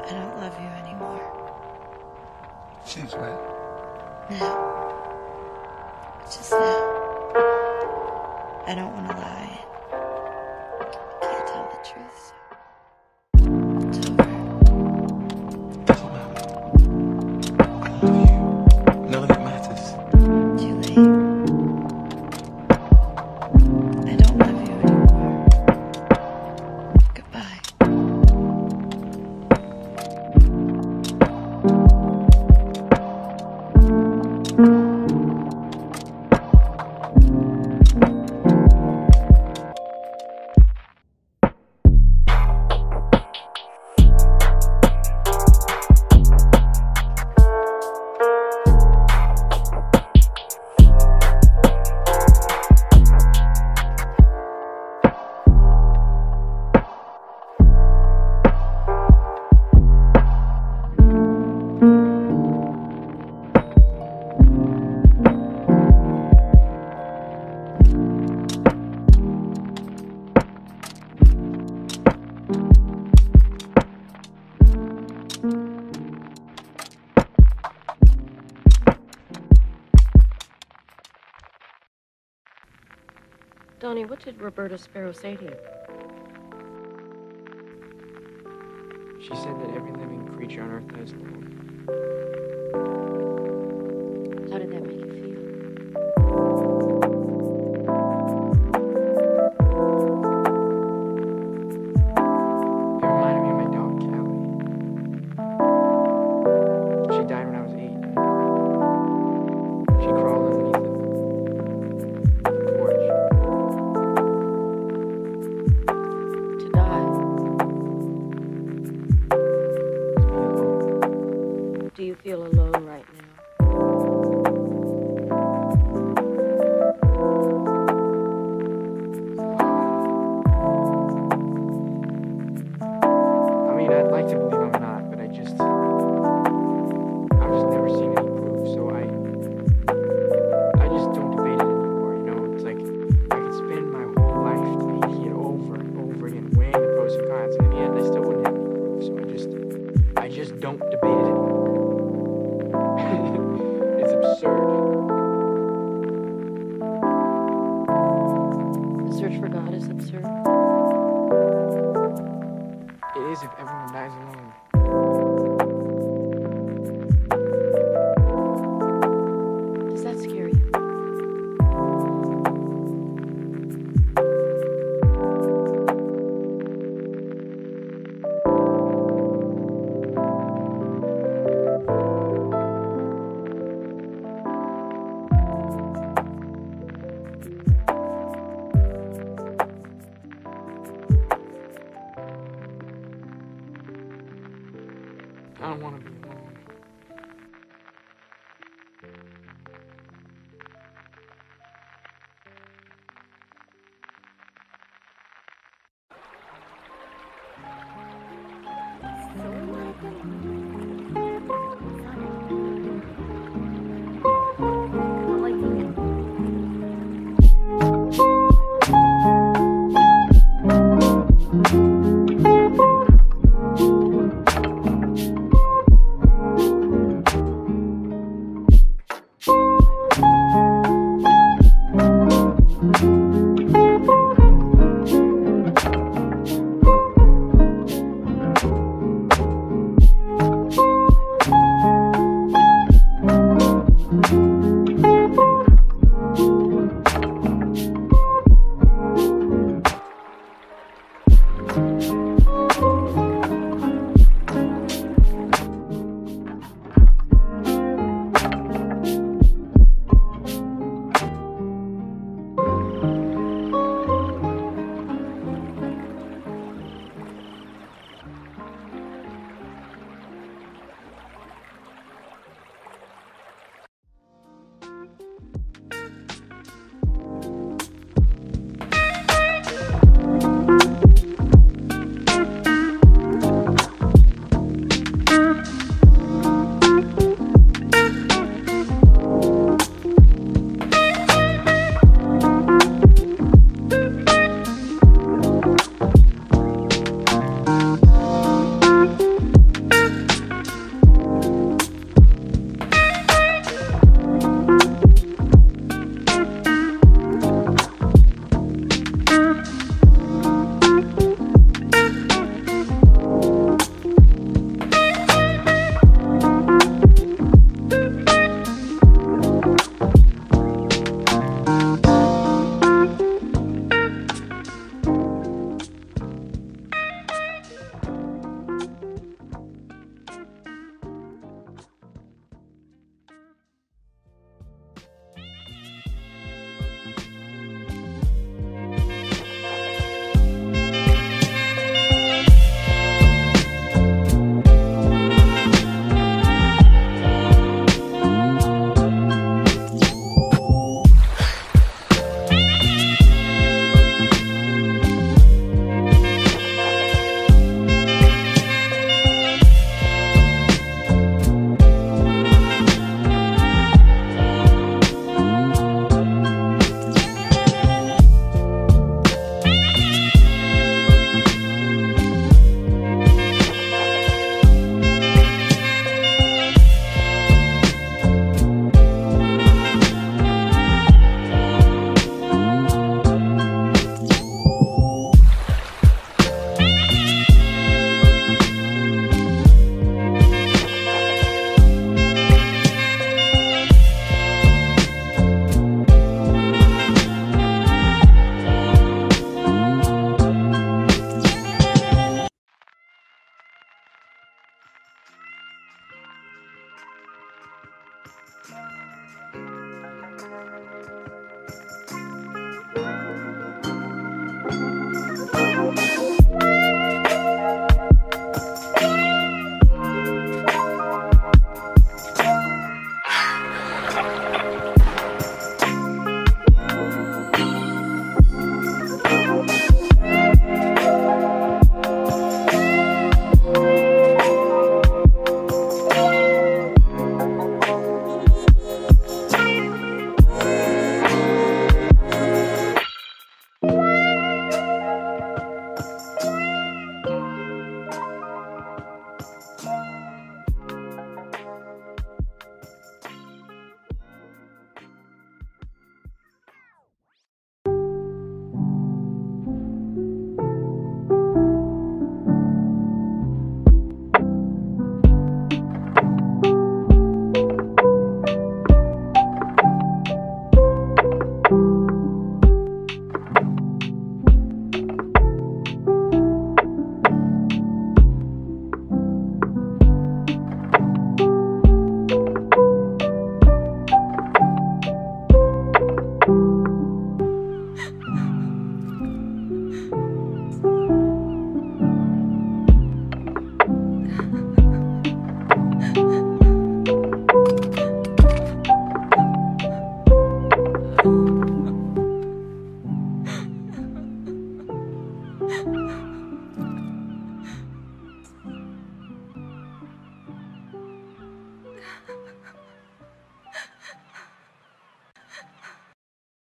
I don't love you anymore. Since when? Now. Just now. I don't want to lie. I can't tell the truth, so it's over. Doesn't matter. I love you. None of it matters. Too late. I don't love you anymore. Goodbye. Donnie, what did Roberta Sparrow say to you? She said that every living creature on Earth has love. How did that make you feel? It reminded me of my dog, Callie. She died when I was 8. She crawled underneath the porch. To die? Do you feel alone right now? I mean, I'd like to believe I'm not, but I've just never seen any proof, so I just don't debate it anymore, you know? It's like, I could spend my whole life debating it over and over again, weighing the pros and cons, and in the end, I still wouldn't have any proof, so I just don't debate it anymore. It's absurd. The search for God is absurd. It is if everyone dies alone. Does that scare you? I don't want to be alone.